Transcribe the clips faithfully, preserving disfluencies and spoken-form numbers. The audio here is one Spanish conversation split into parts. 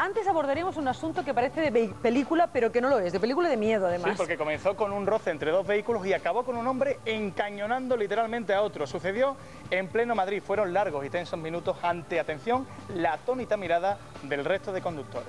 antes abordaremos un asunto que parece de película, pero que no lo es, de película de miedo además. Sí, porque comenzó con un roce entre dos vehículos y acabó con un hombre encañonando literalmente a otro. Sucedió en pleno Madrid, fueron largos y tensos minutos ante, atención, la atónita mirada del resto de conductores.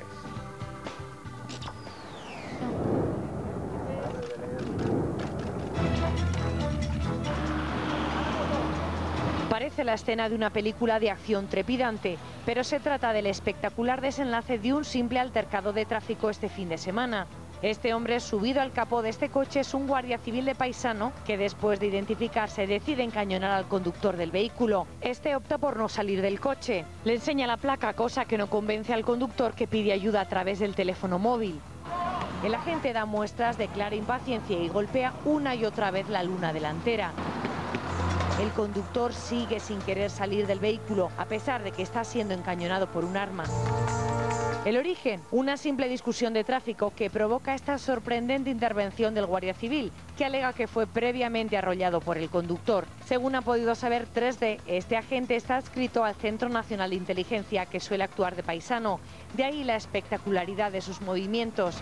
Parece la escena de una película de acción trepidante, pero se trata del espectacular desenlace de un simple altercado de tráfico este fin de semana. Este hombre subido al capó de este coche es un guardia civil de Paisano que después de identificarse decide encañonar al conductor del vehículo. Este opta por no salir del coche. Le enseña la placa, cosa que no convence al conductor, que pide ayuda a través del teléfono móvil. El agente da muestras de clara impaciencia y golpea una y otra vez la luna delantera. El conductor sigue sin querer salir del vehículo, a pesar de que está siendo encañonado por un arma. El origen, una simple discusión de tráfico que provoca esta sorprendente intervención del guardia civil, que alega que fue previamente arrollado por el conductor. Según ha podido saber tres D, este agente está adscrito al Centro Nacional de Inteligencia, que suele actuar de paisano. De ahí la espectacularidad de sus movimientos.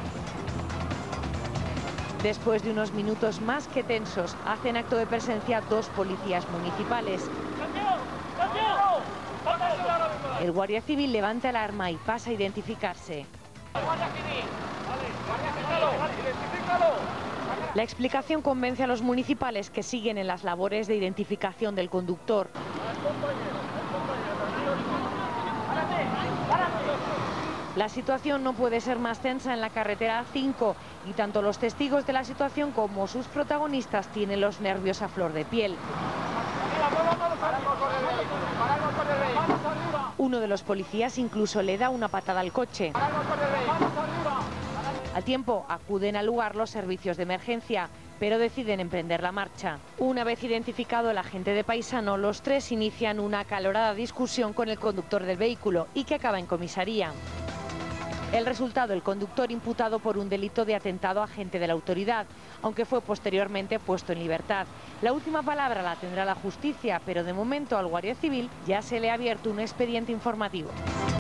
Después de unos minutos más que tensos, hacen acto de presencia dos policías municipales. El guardia civil levanta el arma y pasa a identificarse. La explicación convence a los municipales, que siguen en las labores de identificación del conductor. La situación no puede ser más tensa en la carretera A cinco y tanto los testigos de la situación como sus protagonistas tienen los nervios a flor de piel. Uno de los policías incluso le da una patada al coche. Al tiempo acuden al lugar los servicios de emergencia, pero deciden emprender la marcha. Una vez identificado el agente de Paisano, los tres inician una acalorada discusión con el conductor del vehículo y que acaba en comisaría. El resultado, el conductor imputado por un delito de atentado a agente de la autoridad, aunque fue posteriormente puesto en libertad. La última palabra la tendrá la justicia, pero de momento al guardia civil ya se le ha abierto un expediente informativo.